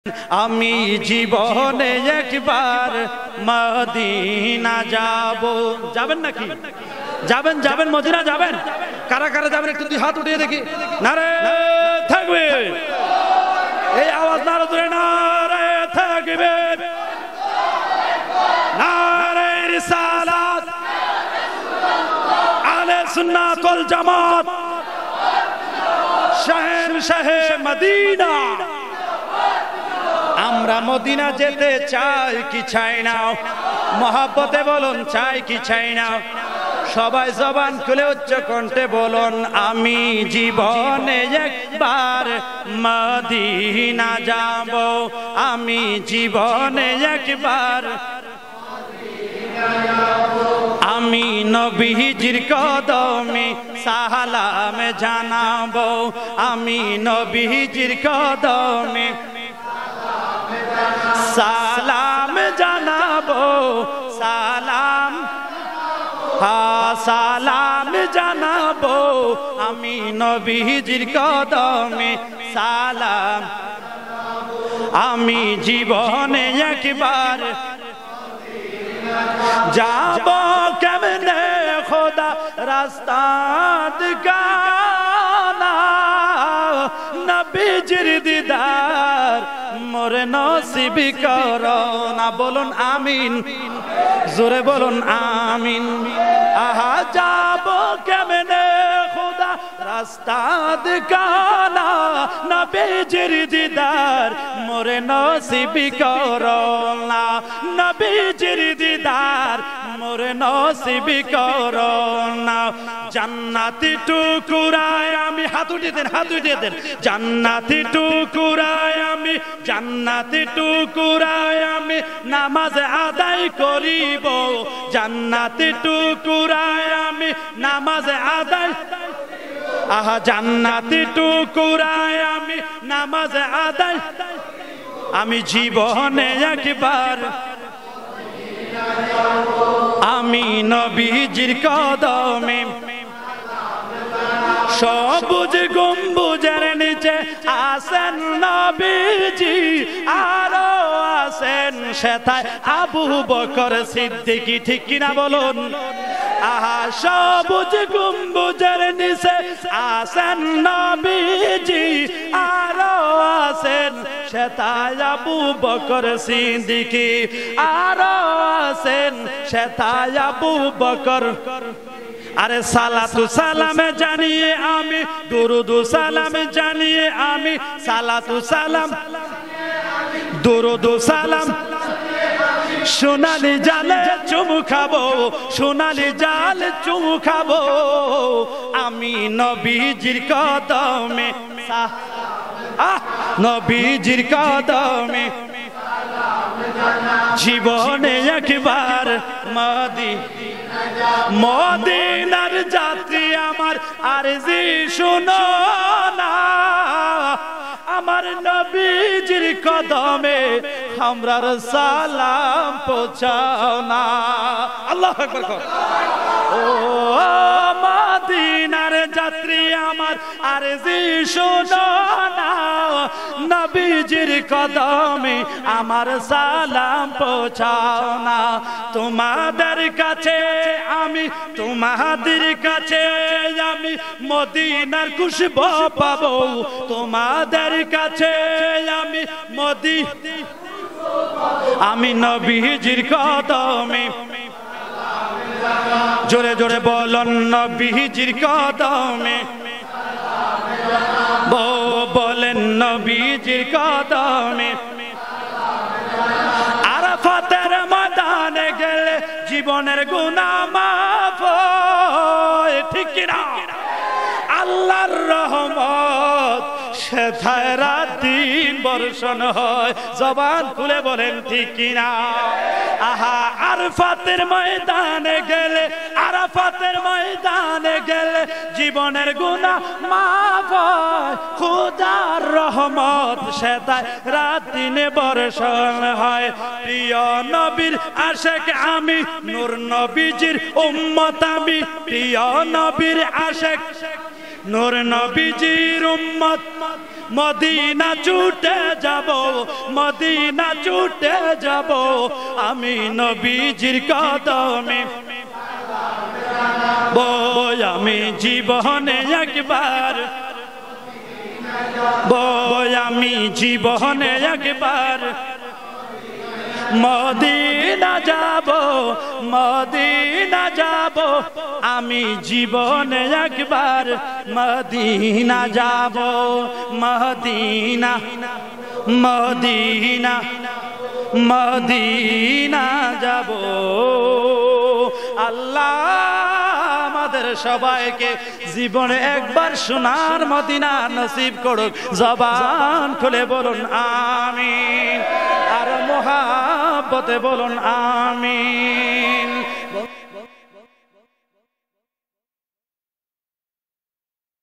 আমি জীবনে একবার মদিনা যাব। যাবেন নাকি? যাবেন যাবেন মদিনা যাবেন? কারা কারা যাবেন একটু দুই হাত উঠিয়ে দেখি। নারে থাকবে, এই আওয়াজ নারে ধরে নারে থাকবে, নারে রিসালাত, আহলে সুন্নাত ওয়াল জামাত, শাহেনশাহ মদিনা। আমরা মদিনা যেতে চাই কি চাই না? মহব্বতে বলুন চাই কি চাই না? সবাই জবান খুলে উচ্চ কণ্ঠে বলুন আমি জীবনে একবার মদিনা যাব। আমি জীবনে একবার, আমি নবীজির কদমে সালাম জানাবো। আমি নবীজির কদমে সালাম জানাবো। সালাম, হ্যাঁ সালাম জানাবো। আমি নবীজির কদমে সালাম। আমি জীবনে একবার যাব, কেমনে খোদা রাস্তা দিখানা, নবীজির দিদার মোরে নসিব করো না। বলুন আমিন, জোরে বলুন আমিন। আহা যাব কেমনে খোদা রাস্তা দিখানা, নবীজির দিদার মোরে নসিব করো না। নবীজির দিদার মোরে নসিব করো না। জান্নাতি টুকুরায় আমি, হাত উঠিয়ে দেন, হাত উঠিয়ে দেন। জান্নাতি টুকুরায় আমি, জান্নাতি টুকুরায় আমি নামাজ আদায় করিব। জান্নাতি টুকুরায় আমি নামাজ আদায়, আহা জান্নাতি টুকুরায় আমি নামাজ আদায়। আমি জীবনে একবার, আমি নবীজির কদমে, সবুজ গম্বুজের নিচে আসেন নবীজি, আরো আসেন সেথায় আবু বকর সিদ্দিকী। ঠিক কিনা বলুন? আহা সবুজ গম্বুজের নিচে আসেন নবীজি, আরো আসেন সেথায় আবু বকর সিদ্দিকী, আরো আসেন সেথায় আবু বকর। আরে সালাতু সালাম জানিয়ে আমি, দুরুদ সালাম জানিয়ে আমি, সালাতু সালাম দুরুদ সালাম, সোনালি জালে চুমু খাবো, সোনালি জাল চুমু খাবো। আমি নবীজির কদমে, নবীজির কদমে জীবনে একবার মদিনার যাত্রী আমার আরজি শুনো না, আমার নবীজির কদমে আমরার সালাম পৌঁছাও না। আল্লাহু আকবার কর। ও মদিনার যাত্রী আমার আরজি শুনো না, নবীজির কদমে আমার সালাম পৌঁছাও না। তোমাদের কাছে আমি, তোমাদের কাছে আমি মদিনার খুশবু পাবো। তোমাদের কাছে আমি আমি নবীজির কদমে, জোরে জোরে বলুন নবীজির কদমে, বলেন নবীজির কদমে। আরাফাতের ময়দানে গেলে জীবনের গুনাহ মাফ হয়। ঠিক কিনা? আল্লাহর রহমত সেথায় রাত দিন বর্ষণ হয়। জবান খুলে বলেন ঠিক কিনা? আহা আরাফাতের ময়দানে গেলে, আরাফাতের ময়দানে গেলে জীবনের গুনাহ মাফ হয়। খোদার রহমত সেথায় রাত দিনে বর্ষণ হয়। প্রিয় নবীর আশিক আমি, নূর নবীজির উম্মত আমি। প্রিয় নবীর আশিক, নূর নবীজির উম্মত, মদিনা ছুটে যাব, মদিনা ছুটে যাব, আমি নবীজির কদমে বই আমি জীবনে একবার, বই আমি জীবনে একবার মদিনা যাব, মদিনা যাব, আমি জীবনে একবার মদিনা যাব, মদিনা মদিনা মদিনা যাব। আল্লাহ আমাদের সবাইকে জীবনে একবার সোনার মদিনা নসিব করুক। জবান খুলে বলুন আমিন, আর মোহাব্বতে বলুন আমিন।